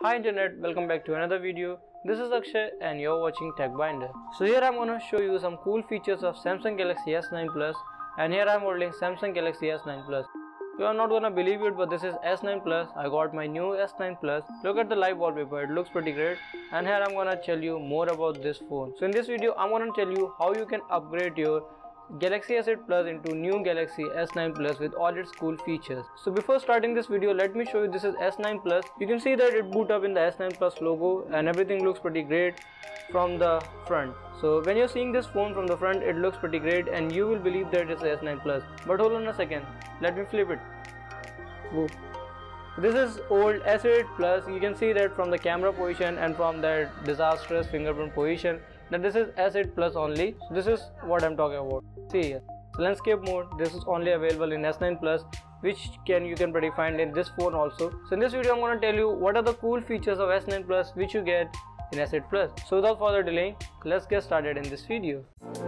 Hi internet, welcome back to another video. This is Akshay and you're watching Tech Binder. So here I'm gonna show you some cool features of Samsung Galaxy S9 Plus, and here I'm holding Samsung Galaxy S9 Plus. You are not gonna believe it, but this is S9 Plus. I got my new S9 Plus. Look at the live wallpaper, it looks pretty great. And here I'm gonna tell you more about this phone. So in this video I'm gonna tell you how you can upgrade your Galaxy S8 Plus into new Galaxy S9 Plus with all its cool features. So before starting this video, let me show you this is S9 Plus. You can see that it boot up in the S9 Plus logo and everything looks pretty great from the front. So when you're seeing this phone from the front, it looks pretty great and you will believe that it's S9 Plus. But hold on a second, let me flip it. Whoa. This is old S8 Plus. You can see that from the camera position and from that disastrous fingerprint position that this is S8 Plus only. So this is what I'm talking about. See here, so landscape mode, this is only available in S9 Plus, which you can pretty find in this phone also. So in this video I'm going to tell you what are the cool features of S9 Plus which you get in S8 Plus. So without further delay, let's get started in this video.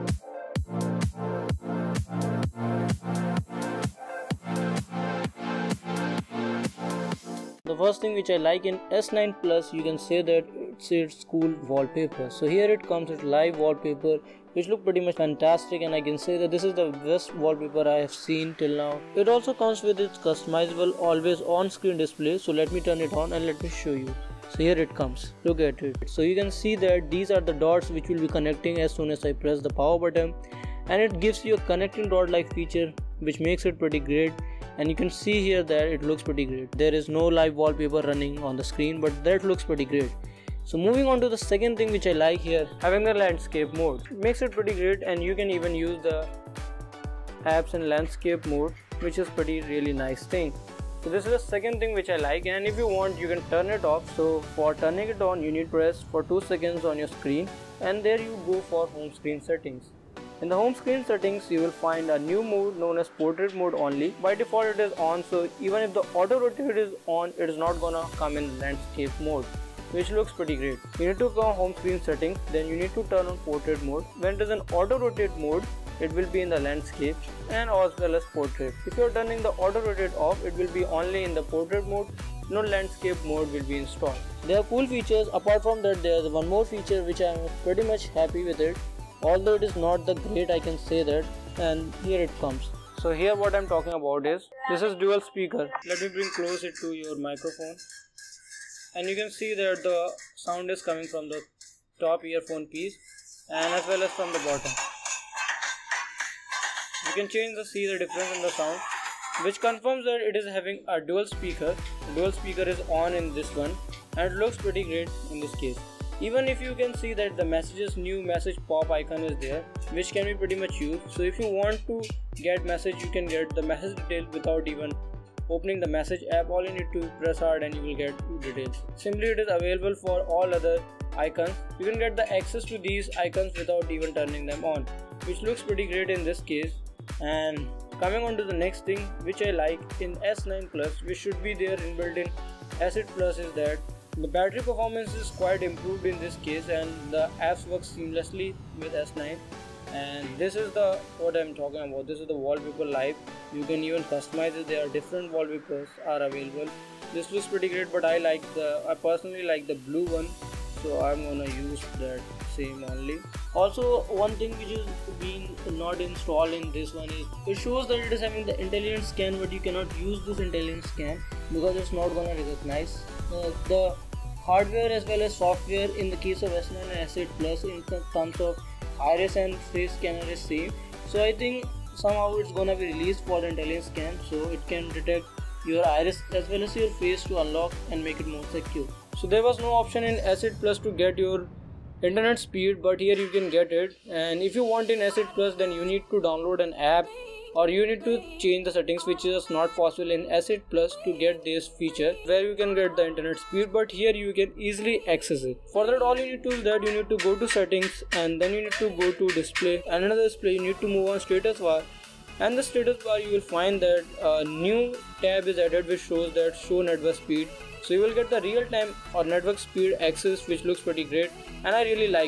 The first thing which I like in S9 Plus, you can say that it's cool wallpaper. So here it comes with live wallpaper which look pretty much fantastic, and I can say that this is the best wallpaper I have seen till now. It also comes with its customizable always on screen display. So let me turn it on and let me show you. So here it comes, look at it. So you can see that these are the dots which will be connecting as soon as I press the power button, and it gives you a connecting dot like feature which makes it pretty great. And you can see here that it looks pretty great. There is no live wallpaper running on the screen, but that looks pretty great. So moving on to the second thing which I like here, having the landscape mode. It makes it pretty great, and you can even use the apps in landscape mode, which is pretty really nice thing. So this is the second thing which I like, and if you want you can turn it off. So for turning it on you need to press for 2 seconds on your screen, and there you go for home screen settings. In the home screen settings, you will find a new mode known as portrait mode only. By default it is on, so even if the auto rotate is on, it is not gonna come in landscape mode, which looks pretty great. You need to go on home screen settings, then you need to turn on portrait mode. When it is in auto rotate mode, it will be in the landscape and as well as portrait. If you are turning the auto rotate off, it will be only in the portrait mode. No landscape mode will be installed. There are cool features. Apart from that, there is one more feature which I am pretty much happy with it. Although it is not the great, I can say that, and here it comes. So here what I'm talking about is, this is dual speaker. Let me bring close it to your microphone, and you can see that the sound is coming from the top earphone piece and as well as from the bottom. You can see the difference in the sound, which confirms that it is having a dual speaker. Dual speaker is on in this one, and it looks pretty great in this case. Even if you can see that the new message pop icon is there, which can be pretty much used. So if you want to get message, you can get the message details without even opening the message app. All you need to press hard and you will get details. Simply it is available for all other icons. You can get the access to these icons without even turning them on, which looks pretty great in this case. And coming on to the next thing which I like in S9 Plus, which should be there inbuilt in S8 Plus, is that the battery performance is quite improved in this case, and the apps work seamlessly with S9. And this is what I'm talking about. This is the wallpaper live. You can even customize it. There are different wallpapers are available. This looks pretty great, but I personally like the blue one, so I'm gonna use that same only. Also, one thing which is being not installed in this one is, it shows that it is having the intelligent scan, but you cannot use this intelligent scan because it's not gonna recognize the hardware as well as software. In the case of S9 and S8 Plus, in terms of iris and face scanner is same. So I think somehow it's gonna be released for the intelligent scan, so it can detect your iris as well as your face to unlock and make it more secure. So there was no option in S8 Plus to get your internet speed, but here you can get it. And if you want in S8 Plus, then you need to download an app, or you need to change the settings, which is not possible in S8 Plus to get this feature where you can get the internet speed, but here you can easily access it. For that, all you need to do is that you need to go to settings, and then you need to go to display, and another display you need to move on status bar, and the status bar you will find that a new tab is added which shows that show network speed. So you will get the real time or network speed access, which looks pretty great and I really like it.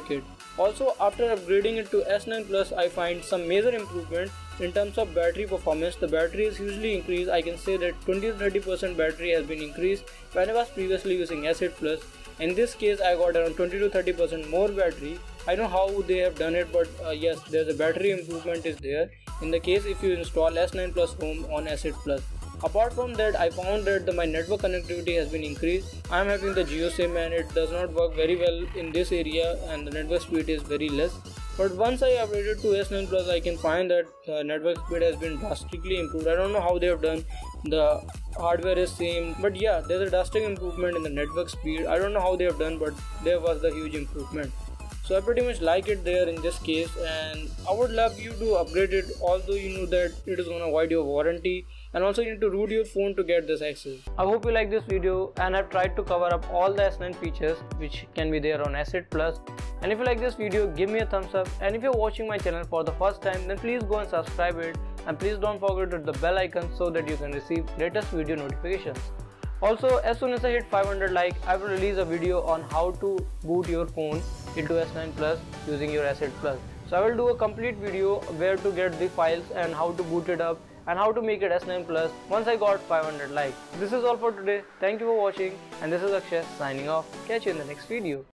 Also, after upgrading it to S9 Plus, I find some major improvement in terms of battery performance. The battery is hugely increased. I can say that 20-30% battery has been increased when I was previously using S8 Plus. In this case, I got around 20-30% more battery. I don't know how they have done it, but yes, there's a battery improvement is there in the case if you install S9 Plus ROM on S8 Plus. Apart from that, I found that my network connectivity has been increased. I am having the Jio SIM and it does not work very well in this area and the network speed is very less. But once I upgraded to S9 Plus, I can find that network speed has been drastically improved. I don't know how they have done. The hardware is same, but yeah, there's a drastic improvement in the network speed. I don't know how they have done, but there was the huge improvement. So I pretty much like it there in this case, and I would love you to upgrade it, although you know that it is gonna void your warranty, and also you need to root your phone to get this access. I hope you like this video, and I've tried to cover up all the S9 features which can be there on S8 Plus. And if you like this video, give me a thumbs up, and if you're watching my channel for the first time, then please go and subscribe it, and please don't forget to hit the bell icon so that you can receive latest video notifications. Also, as soon as I hit 500 likes, I will release a video on how to boot your phone into S9 Plus using your S8 Plus. So I will do a complete video where to get the files and how to boot it up and how to make it S9 Plus once I got 500 likes. This is all for today. Thank you for watching, and this is Akshay signing off. Catch you in the next video.